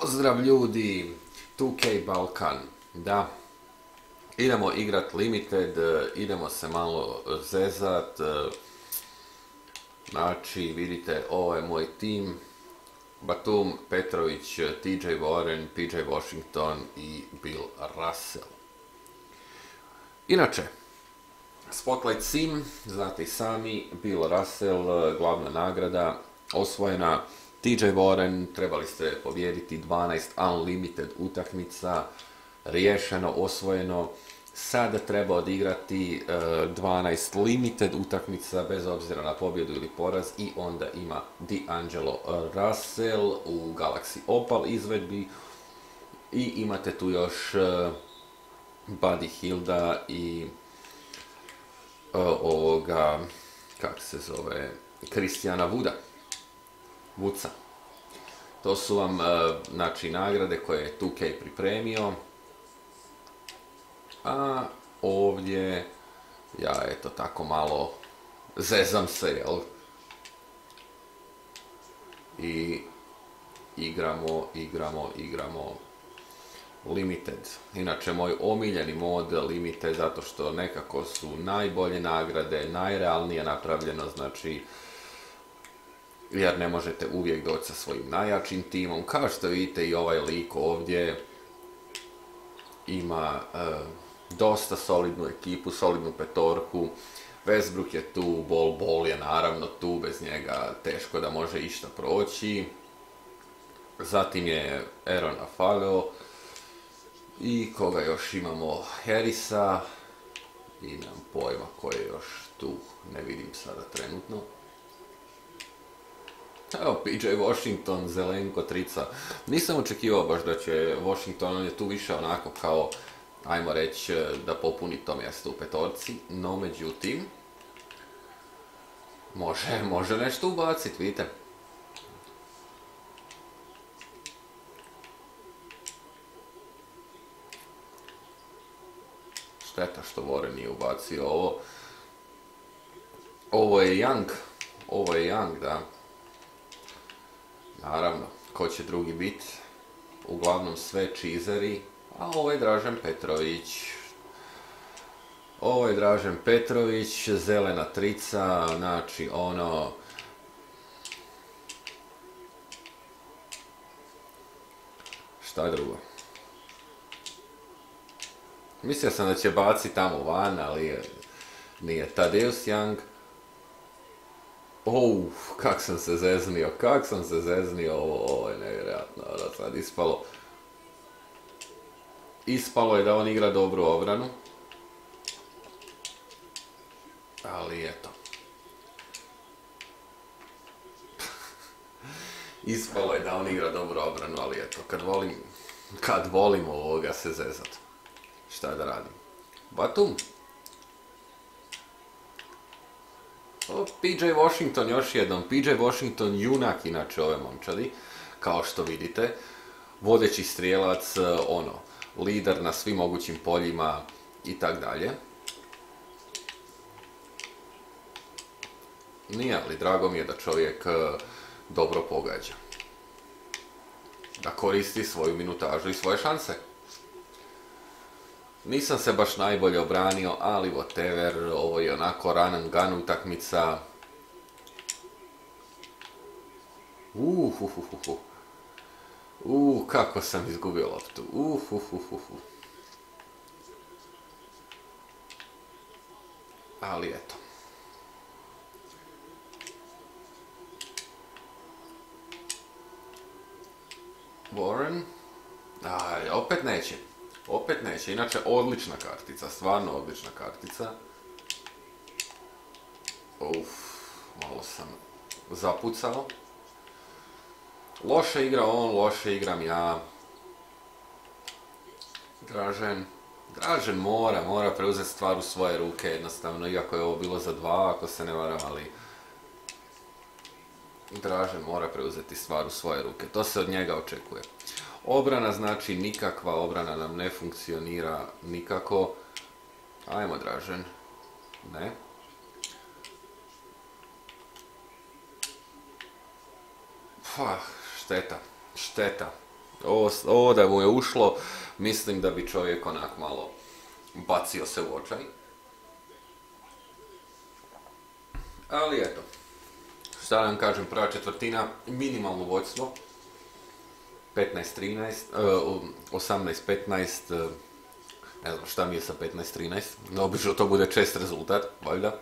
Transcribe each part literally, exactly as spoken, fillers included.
Pozdrav ljudi, two K Balkan, da, idemo igrat Limited, idemo se malo zezat, znači vidite ovo je moj tim, Batum, Petrović, T J Warren, P J Washington i Bill Russell. Inače, Spotlight Sim, znate i sami, Bill Russell, glavna nagrada, osvojena. T J Warren, trebali ste pobijediti dvanaest Unlimited utakmica, riješeno, osvojeno. Sada treba odigrati uh, dvanaest Limited utakmica bez obzira na pobjedu ili poraz i onda ima D'Angelo Russell u Galaxy Opal izvedbi i imate tu još uh, Buddy Hilda i uh, ovoga, kako se zove, Christiana Wooda. Vuca. To su vam uh, znači, nagrade koje je two K pripremio. A ovdje ja eto tako malo zezam se, jel? I igramo, igramo, igramo Limited. Inače moj omiljeni mod Limited zato što nekako su najbolje nagrade, najrealnije napravljeno, znači jer ne možete uvijek doći sa svojim najjačim timom. Kao što vidite i ovaj lik ovdje ima e, dosta solidnu ekipu, solidnu petorku. Westbrook je tu, Bol Bol je naravno tu, bez njega teško da može išta proći. Zatim je Aaron Afalo i koga još imamo, Harrisa i nemam pojma ko je još tu, ne vidim sada trenutno. Evo, P J Washington, Zelenko, Trica. Nisam očekivao baš da će Washington, on je tu više onako kao, ajmo reći, da popuni to mjesto u petorci, no međutim, može, može nešto ubacit, vidite. Šteta što Warren nije ubacio ovo. Ovo je Young, ovo je Young, da. Naravno, ko će drugi biti? Uglavnom sve čizeri, a ovo je Dražen Petrović. Ovo je Dražen Petrović, zelena trica, znači ono... Šta je drugo? Mislio sam da će baci tamo van, ali nije. Tadeusz Young. Uf, kak sam se zeznio, kak sam se zeznio, ovo, ovo je nevjerojatno, da sad ispalo. Ispalo je da on igra dobru obranu. Ali eto. Ispalo je da on igra dobru obranu, ali eto, kad volim, kad volim ovoga se zezat. Šta da radim? Batum. O, P J Washington još jednom, P J Washington junak inače ove momčadi, kao što vidite, vodeći strijelac, ono, lider na svim mogućim poljima i tak dalje. Nije, ali drago mi je da čovjek dobro pogađa. Da koristi svoju minutažu i svoje šanse. Nisam se baš najbolje obranio, ali whatever, ovo je onako run and gun utakmica. Uh, uh, uh, uh, uh. Uh, kako sam izgubio loptu. Uh, uh, uh, uh, uh. Ali eto. Warren. Aj, opet neće. Opet neće, inače odlična kartica, stvarno odlična kartica. Uf, malo sam zapucao. Loše igra on, loše igram ja. Dražen, Dražen mora, mora preuzeti stvar u svoje ruke jednostavno, iako je ovo bilo za dva, ako se ne varam, ali... Dražen mora preuzeti stvar u svoje ruke, to se od njega očekuje. Obrana znači nikakva obrana nam ne funkcionira nikako. Ajmo Dražen. Ne. Pah, šteta, šteta. Ovo, ovo da mu je ušlo, mislim da bi čovjek onak malo bacio se u očaj. Ali eto, šta nam kažem, prva četvrtina, minimalno vodstvo, petnaest trinaest, osamnaest petnaest, ne znam šta mi je sa petnaest trinaest, obično to bude čest rezultat, valjda.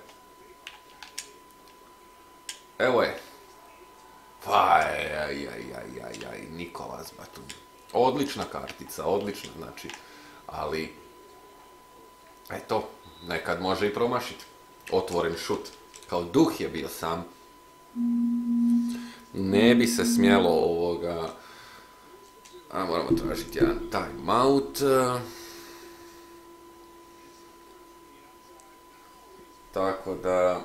Evo je. Pa, aj, aj, aj, aj, aj, Nikolas Batum. Odlična kartica, odlična, znači, ali, eto, nekad može i promašiti. Otvoren šut. Kao duh je bio sam. Ne bi se smjelo ovoga... A moramo tražiti jedan time out. Tako da...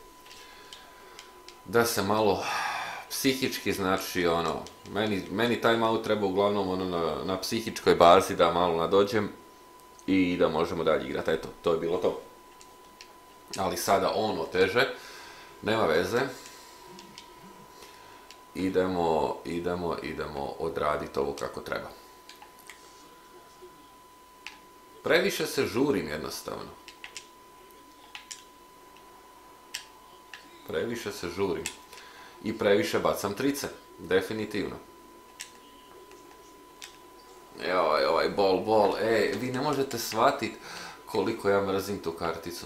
Da se malo psihički, znači ono... Meni, meni time out treba uglavnom ono na, na psihičkoj bazi da malo nadođem i da možemo dalje igrati. Eto, to je bilo to. Ali sada ono teže. Nema veze. Idemo, idemo, idemo odraditi ovo kako treba. Previše se žurim jednostavno. Previše se žurim. I previše bacam trice. Definitivno. Joj, ovaj bol, bol. E, vi ne možete shvatiti koliko ja mrzim tu karticu.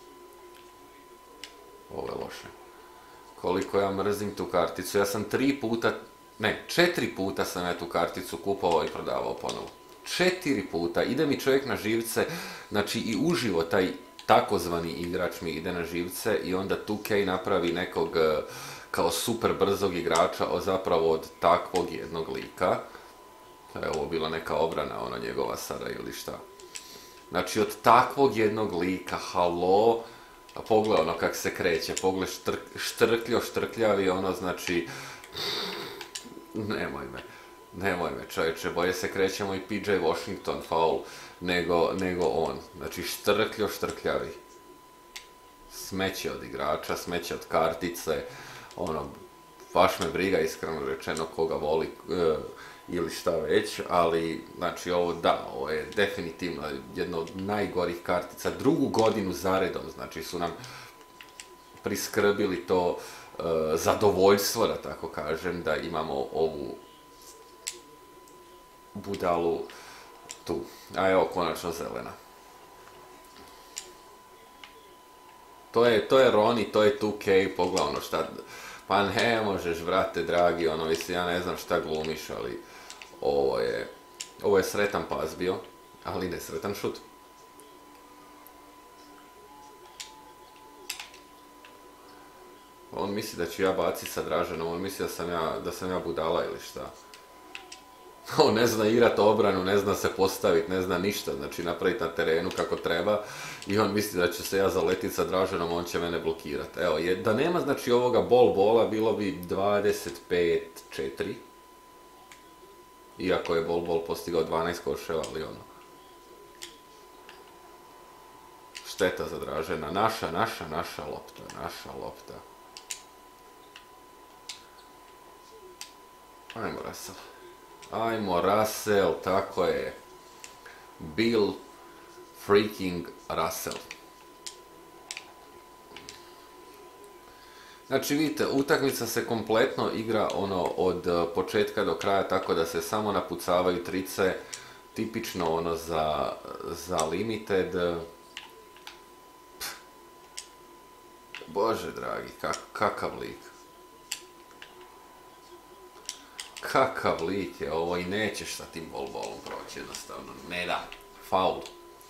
Ovo je loše. Koliko ja mrzim tu karticu. Ja sam tri puta, ne, četiri puta sam ja tu karticu kupovao i prodavao ponovo. Četiri puta. Ide mi čovjek na živce, znači i uživo taj takozvani igrač mi ide na živce i onda two K napravi nekog kao super brzog igrača, o zapravo od takvog jednog lika. Je ovo bila neka obrana, ona njegova Sara ili šta. Znači od takvog jednog lika, halo, a pogledaj ono kak se kreće, pogledaj štrk, štrkljo, štrkljavi, ono znači, nemoj me, nemoj me čovječe, bolje se krećemo i P J Washington foul nego, nego on, znači štrkljo, štrkljavi. Smeće od igrača, smeće od kartice, ono, baš me briga iskreno rečeno koga voli, e, ili šta već, ali znači ovo da, ovo je definitivno jedna od najgorih kartica, drugu godinu zaredom, znači su nam priskrbili to e, zadovoljstvo, da tako kažem, da imamo ovu budalu tu, a evo konačno zelena. To je, to je Roni, to je two K, pogledaj ono šta, pa ne možeš, brate dragi, ono, mislim, ja ne znam šta glumiš, ali ovo je, ovo je sretan pas bio, ali ne sretan šut. On misli da ću ja baciti sa Draženom, on misli da sam ja, da sam ja budala ili šta. On ne zna igrat obranu, ne zna se postaviti, ne zna ništa, znači napraviti na terenu kako treba i on misli da će se ja zaletiti sa Draženom, on će mene blokirati. Evo, je, da nema znači ovoga bol bola, bilo bi dvadeset pet četiri. Iako je bol bol postigao dvanaest koševa, ali ono. Šteta za Dražena, naša, naša, naša lopta, naša lopta. Ajmo Russell. Ajmo Russell, tako je. Bill freaking Russell. Znači vidite, utakmica se kompletno igra ono od početka do kraja tako da se samo napucavaju trice, tipično ono za, za limited. Pff. Bože dragi, kak, kakav lik. Kakav lik je ovo i nećeš sa tim bol-bolom proći jednostavno, ne da, faul.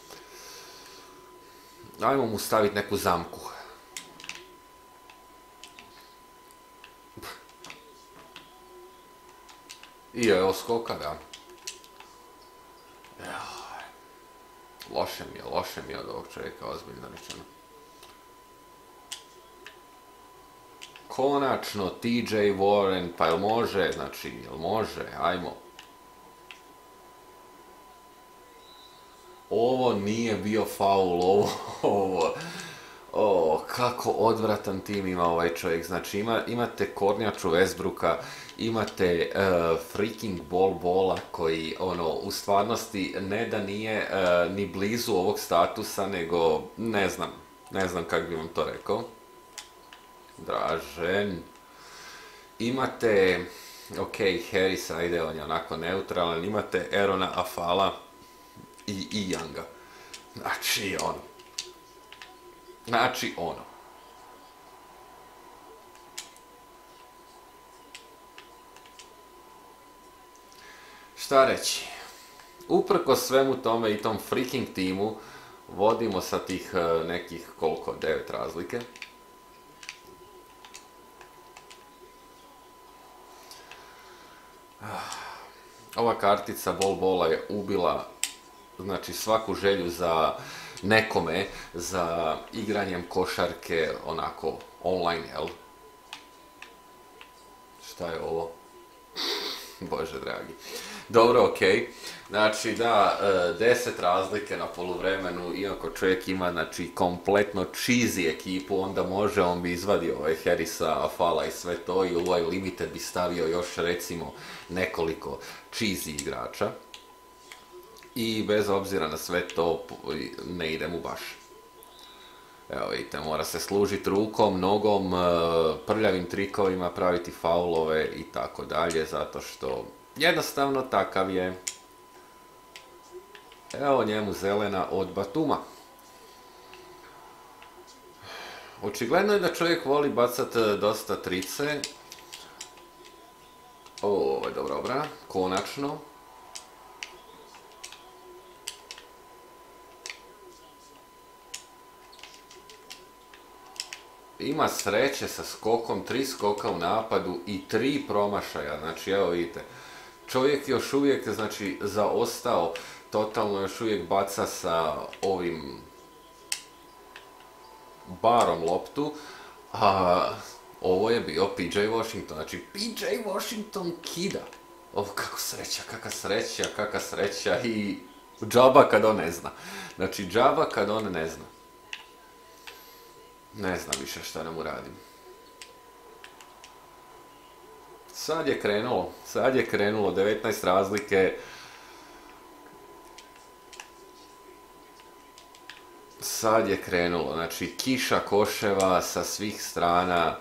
Ajmo mu staviti neku zamku. I evo skoka, da. Loše mi je, loše mi je od ovog čovjeka, ozbiljno rečeno. Konačno T J Warren, pa jel može, znači, jel može, ajmo. Ovo nije bio faul, ovo, ovo, O, kako odvratan tim ima ovaj čovjek. Znači ima, imate kornjaču Westbrooka, imate uh, freaking Bol Bola koji ono u stvarnosti ne da nije uh, ni blizu ovog statusa, nego ne znam, ne znam kako bi vam to rekao. Dražen. Imate, ok, Harrisa, ide, on je onako neutralan, imate Arona Affala i, i Younga. Znači ono. Znači ono. Šta reći? Uprko svemu tome i tom freaking timu vodimo sa tih nekih koliko, devet razlike. Ova kartica Bol Bola je ubila znači svaku želju za nekome, za igranjem košarke onako online, jel? Šta je ovo? Bože dragi. Dobro, okej. Znači da, deset razlike na poluvremenu, iako čovjek ima znači kompletno cheesy ekipu, onda može, on bi izvadio ovaj Harrisa, Affala i sve to i ovaj limited bi stavio još recimo nekoliko cheesy igrača. I bez obzira na sve to ne ide mu baš. Evo vidite, mora se služiti rukom, nogom, prljavim trikovima, praviti faulove i tako dalje, zato što jednostavno takav je. Evo njemu zelena od Batuma. Očigledno je da čovjek voli bacat dosta trice. Ovo je dobro, dobra, konačno. Ima sreće sa skokom, tri skoka u napadu i tri promašaja, znači evo vidite, čovjek još uvijek, znači, zaostao, totalno još uvijek baca sa ovim barom loptu, a ovo je bio P J Washington, znači P J Washington kida. Ovo kako sreća, kaka sreća, kaka sreća i džaba kad on ne zna. Znači džaba kad on ne zna. Ne znam više šta nam uradim. Sad je krenulo, sad je krenulo, devetnaest razlike. Sad je krenulo, znači kiša koševa sa svih strana.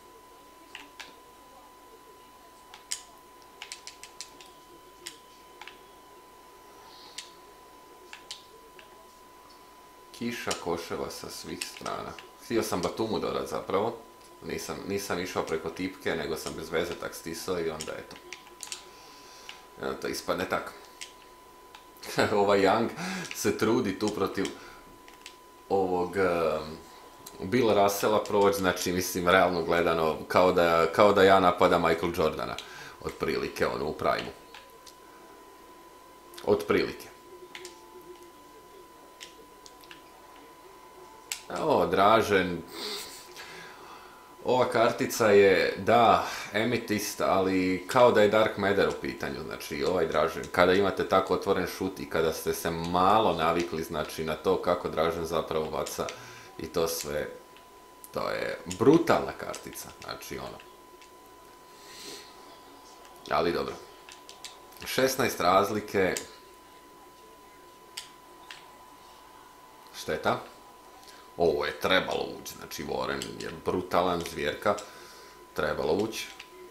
Kiša koševa sa svih strana. Htio sam Batumu dodat zapravo. Nisam, nisam išao preko tipke, nego sam bez veze tak stisao i onda eto. Evo to ispadne tako. Ovaj Young se trudi tu protiv ovog um, Bill Russella proći, znači mislim realno gledano kao da, kao da ja napadam Michael Jordana. Otprilike ono u prime-u. Otprilike. Evo, Dražen. Ova kartica je, da, Amethyst, ali kao da je Dark Matter u pitanju, znači ovaj Dražen. Kada imate tako otvoren šut i kada ste se malo navikli, znači, na to kako Dražen zapravo baca i to sve, to je brutalna kartica, znači ono. Ali dobro. šesnaest razlike. Šteta. Ovo je trebalo ući, znači Warren je brutalan zvjerka, trebalo ući.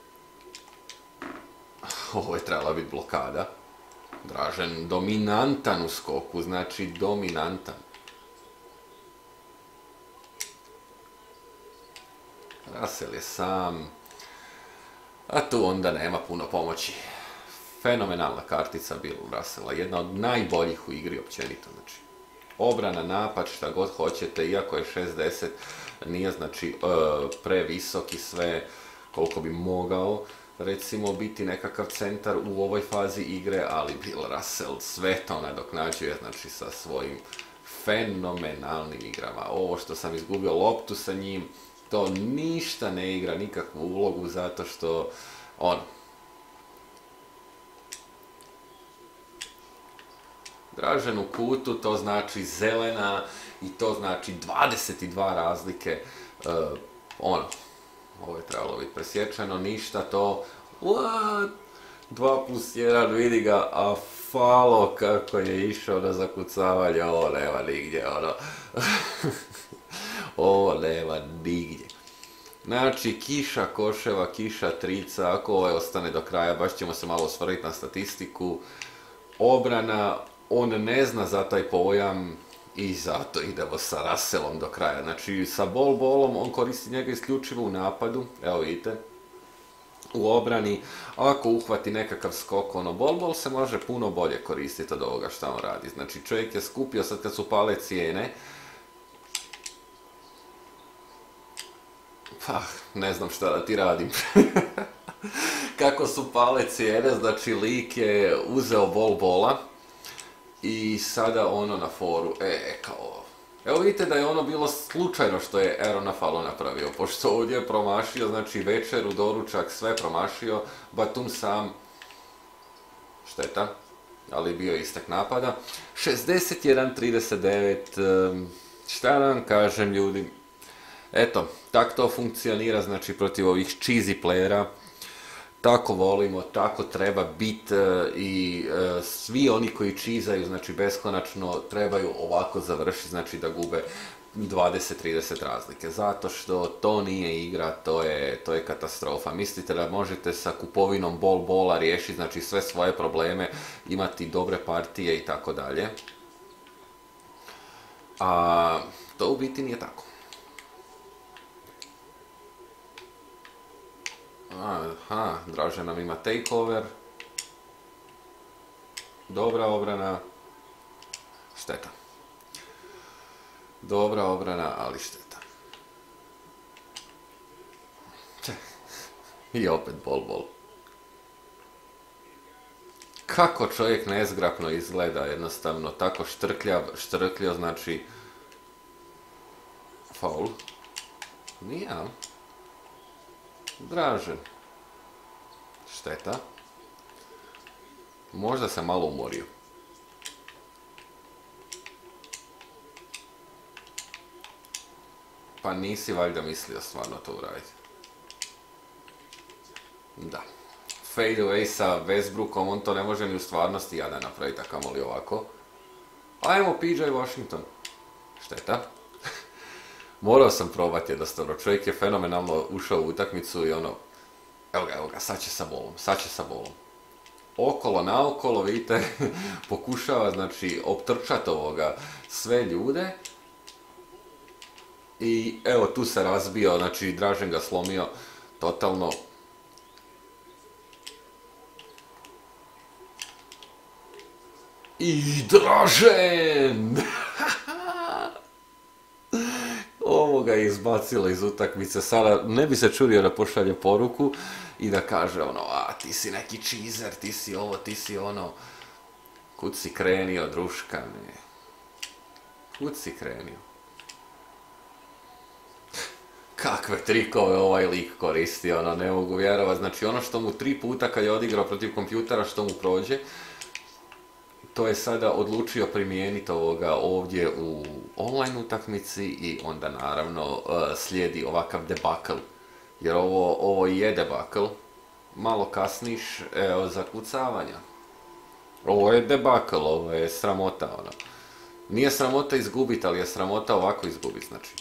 Ovo je trebala biti blokada. Dražen dominantan u skoku, znači dominantan. Russell je sam, a tu onda nema puno pomoći. Fenomenalna kartica Bill Russella, jedna od najboljih u igri općenito, znači. Obrana, napad, šta god hoćete, iako je šezdeset, nije znači previsok i sve koliko bi mogao recimo biti nekakav centar u ovoj fazi igre, ali Bill Russell sve to nadoknađuje znači sa svojim fenomenalnim igrama. Ovo što sam izgubio loptu sa njim, to ništa ne igra nikakvu ulogu zato što on Dražen u kutu, to znači zelena i to znači dvadeset dva razlike, uh, ono, ovo je trebalo biti presječeno, ništa to, what? dva plus jedan, vidi ga, a falo kako je išao na zakucavanje, ovo nema nigdje, ono. Ovo nema nigdje. Znači, kiša koševa, kiša trica, ako ovaj ostane do kraja, baš ćemo se malo osvrnuti na statistiku. Obrana, on ne zna za taj pojam i zato idemo sa Russellom do kraja. Znači, sa bol bolom on koristi njega isključivo u napadu, evo vidite. U obrani, ako uhvati nekakav skok, ono, bol bol se može puno bolje koristiti od ovoga što on radi. Znači, čovjek je skupio, sad kad su pale cijene, pa, ne znam šta da ti radim. Kako su pale cijene, znači lik je uzeo bol bola i sada ono na foru, e, kao, evo vidite da je ono bilo slučajno što je Aaron Affallo napravio, pošto ovdje je promašio, znači večeru, doručak, sve promašio, Batum sam, šteta, ali bio je istek napada, šezdeset jedan trideset devet, šta da vam kažem ljudi, eto, tako to funkcionira, znači protiv ovih cheesy playera, tako volimo, tako treba biti i e, svi oni koji čizaju, znači beskonačno, trebaju ovako završiti, znači da gube dvadeset trideset razlike, zato što to nije igra, to je, to je katastrofa. Mislite da možete sa kupovinom bol bola riješiti, znači sve svoje probleme, imati dobre partije i tako dalje, a to u biti nije tako. Aha, Dražen nam ima takeover. Dobra obrana. Šteta. Dobra obrana, ali šteta. I opet bol bol. Kako čovjek nezgrapno izgleda, jednostavno, tako štrkljav, štrkljo, znači... Faul. Nije, ali? Dražen. Šteta. Možda se malo umorio. Pa nisi valjda mislio stvarno to uraditi. Da. Fade away sa Westbrookom, on to ne može ni u stvarnosti jada napraviti, a kamoli ovako. Ajmo P J Washington. Šteta. Morao sam probati jednostavno, čovjek je fenomenalno ušao u utakmicu i ono, evo ga, evo ga, sad će sa bolom, sad će sa bolom. Okolo naokolo, vidite, pokušava, znači, optrčati ovoga sve ljude. I evo, tu se razbio, znači, Dražen ga slomio totalno. I Dražen! Ovo ga je izbacilo iz utakmice, sada ne bi se čudio da pošalje poruku i da kaže ono, a ti si neki cheeser, ti si ovo, ti si ono, kud si krenio, druškane, kud si krenio. Kakve trikove ovaj lik koristi, ono, ne mogu vjerovati, znači ono što mu tri puta kad je odigrao protiv kompjutera što mu prođe, to je sada odlučio primijeniti ovoga ovdje u online utakmici i onda naravno slijedi ovakav debakl. Jer ovo, ovo je debakl. Malo kasniš, evo, zakucavanja. Ovo je debakl, ovo je sramota, ono. Nije sramota izgubiti, ali je sramota ovako izgubiti, znači.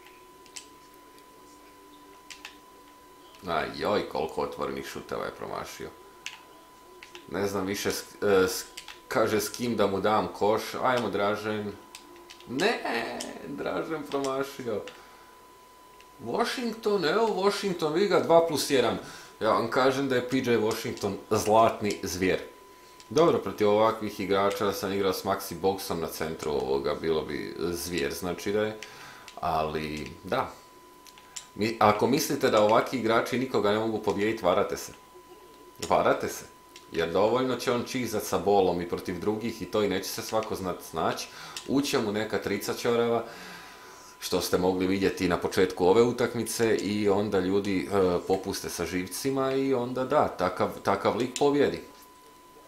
Aj, joj, koliko otvorenih šuteva je promašio. Ne znam više s, s kaže s kim da mu dam koš, ajmo Dražen. Ne, Dražen promašio. Washington, evo Washington, vidi ga dva plus jedan. Ja vam kažem da je P J Washington zlatni zvijer. Dobro, protiv ovakvih igrača sam igrao s Maxi Boxom na centru ovoga, bilo bi zvijer, znači da je. Ali, da. Mi, ako mislite da ovakvi igrači nikoga ne mogu pobijediti, varate se. Varate se. Jer dovoljno će on čizat sa bolom i protiv drugih i to i neće se svako znat snaći. Uće mu neka trica čorava, što ste mogli vidjeti na početku ove utakmice i onda ljudi e, popuste sa živcima i onda da, takav, takav lik pobjedi.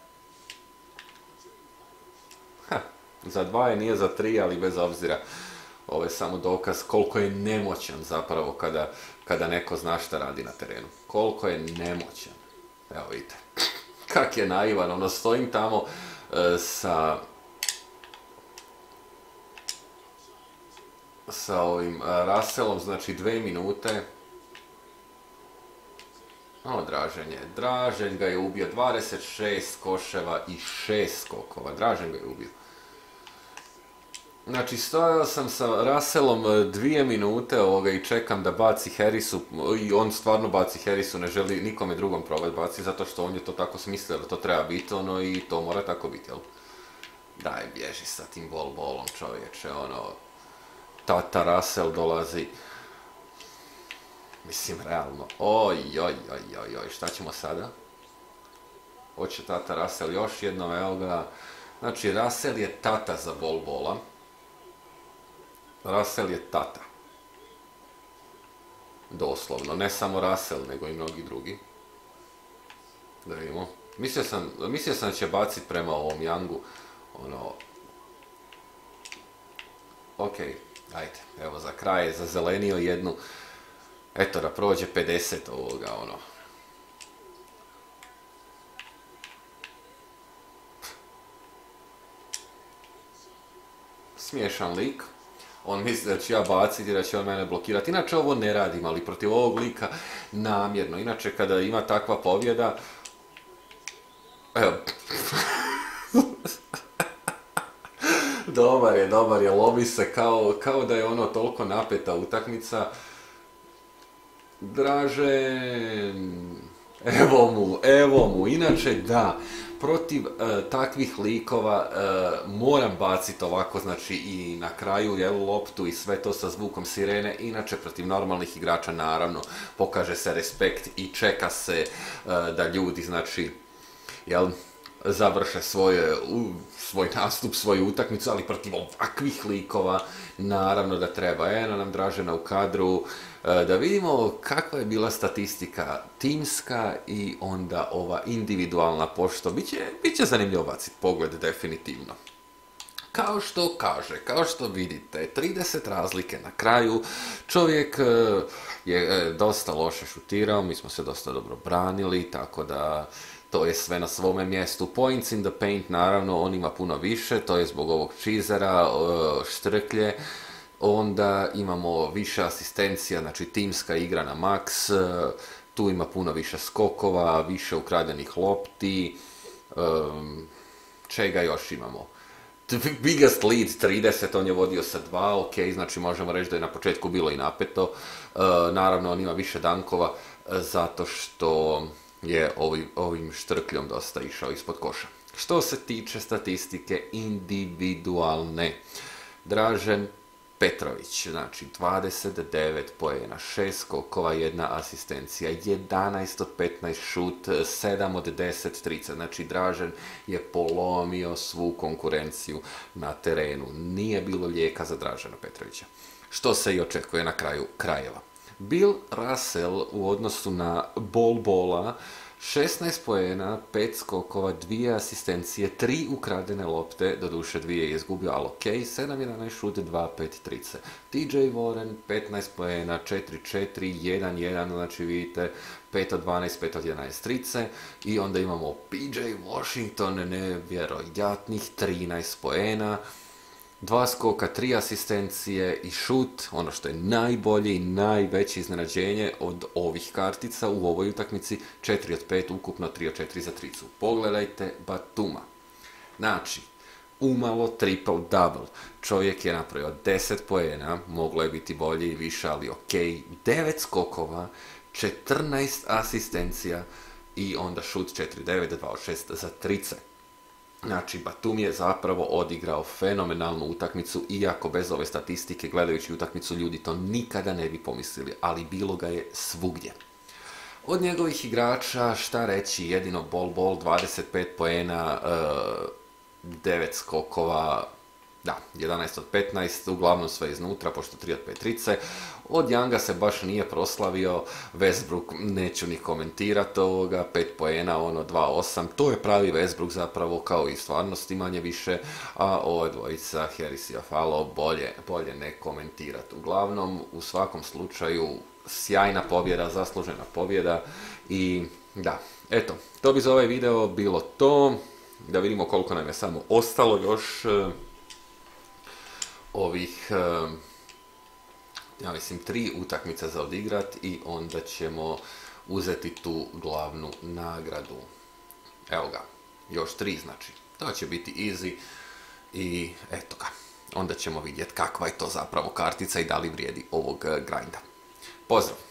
Ha, za dva je, nije za tri, ali bez obzira. Ovo je samo dokaz koliko je nemoćan zapravo kada, kada neko zna šta radi na terenu. Koliko je nemoćan. Evo vidite. Kak je naivan, ono stojim tamo e, sa sa ovim Russellom, znači dve minute. O, Dražen je. Dražen ga je ubio. dvadeset šest koševa i šest skokova. Dražen ga je ubio. Znači, stojao sam sa Russellom dvije minute ovoga i čekam da baci Harrisu, i on stvarno baci Harrisu, ne želi nikome drugom probati baci, zato što on je to tako smislio da to treba biti, ono, i to mora tako biti, jel? Daj, bježi sa tim bol bolom, čovječe, ono, tata Russell dolazi. Mislim, realno, oj, oj, oj, oj, oj, šta ćemo sada? Hoće tata Russell još jednom, evo ga. Znači, Russell je tata za bol bola. Russell je tata. Doslovno, ne samo Russell, nego i mnogi drugi. Da vidimo. Mislio sam, mislio sam da će baciti prema ovom Youngu, ono... Ok, ajde, evo za kraj je zazelenio jednu, eto da prođe pedeset ovoga, ono... Smiješan lik. On misli da ću ja baciti, da će on mene blokirati. Inače ovo ne radim, ali protiv ovog lika namjerno. Inače kada ima takva pobjeda... Evo. Dobar je, dobar je, lomi se kao, kao da je ono toliko napeta utakmica. Dražen... Evo mu, evo mu. Inače da... Protiv e, takvih likova e, moram baciti ovako, znači i na kraju jel, loptu i sve to sa zvukom sirene, inače protiv normalnih igrača naravno pokaže se respekt i čeka se e, da ljudi, znači, jel, završe svoje, u, svoj nastup, svoju utakmicu, ali protiv ovakvih likova naravno da treba. Eno nam Dražena u kadru, da vidimo kakva je bila statistika timska i onda ova individualna, pošto biće, biće zanimljivo baciti pogled definitivno. Kao što kaže, kao što vidite, trideset razlike na kraju, čovjek je dosta loše šutirao, mi smo se dosta dobro branili, tako da to je sve na svome mjestu. Points in the paint, naravno, on ima puno više, to je zbog ovog čizera, štrklje. Onda imamo više asistencija, znači timska igra na max, tu ima puno više skokova, više ukradenih lopti, um, čega još imamo? Biggest lead trideset, on je vodio sa dva, ok, znači možemo reći da je na početku bilo i napeto, uh, naravno on ima više dankova, zato što je ovim, ovim štrkljom dosta išao ispod koša. Što se tiče statistike individualne, Dražen Petrović, znači dvadeset devet poena, šest skokova, jedna asistencija, jedanaest od petnaest šut, sedam od deset trica, znači Dražen je polomio svu konkurenciju na terenu. Nije bilo lijeka za Dražena Petrovića, što se i očekuje na kraju krajeva. Bill Russell u odnosu na Bol Bola, šesnaest poena, pet skokova, dvije asistencije, tri ukradene lopte, doduše dvije je izgubio, ali ok, sedam jedanaest šut, dva pet trice. T J Warren, petnaest poena, četiri četiri, jedan jedan, znači vidite, pet od dvanaest, pet od jedanaest trice. I onda imamo P J Washington, nevjerojatnih trinaest poena, dva skoka, tri asistencije i šut, ono što je najbolje i najveće iznenađenje od ovih kartica u ovoj utakmici, četiri od pet, ukupno tri od četiri za tricu. Pogledajte Batuma. Znači, umalo triple-double. Čovjek je napravio deset poena, moglo je biti bolje i više, ali ok, devet skokova, četrnaest asistencija i onda šut četiri devet, dva od šest za trice. Znači, Batum je zapravo odigrao fenomenalnu utakmicu, iako bez ove statistike, gledajući utakmicu, ljudi to nikada ne bi pomislili, ali bilo ga je svugdje. Od njegovih igrača, šta reći, jedino Bol Bol, dvadeset pet poena, devet skokova, da, jedanaest od petnaest, uglavnom sve iznutra, pošto tri od pet trice. Od Younga se baš nije proslavio, Westbrook neću ni komentirati ovoga, pet poena, ono dva osam, to je pravi Westbrook zapravo, kao i stvarnosti manje više, a ova dvojica, Harris i Affalo, bolje, bolje ne komentirati. Uglavnom, u svakom slučaju, sjajna pobjeda, zaslužena pobjeda i da, eto, to bi za ovaj video bilo to. Da vidimo koliko nam je samo ostalo još uh, ovih, uh, ja mislim, tri utakmice za odigrat i onda ćemo uzeti tu glavnu nagradu. Evo ga, još tri znači. To će biti easy i eto ga. Onda ćemo vidjeti kakva je to zapravo kartica i da li vrijedi ovog grinda. Pozdrav!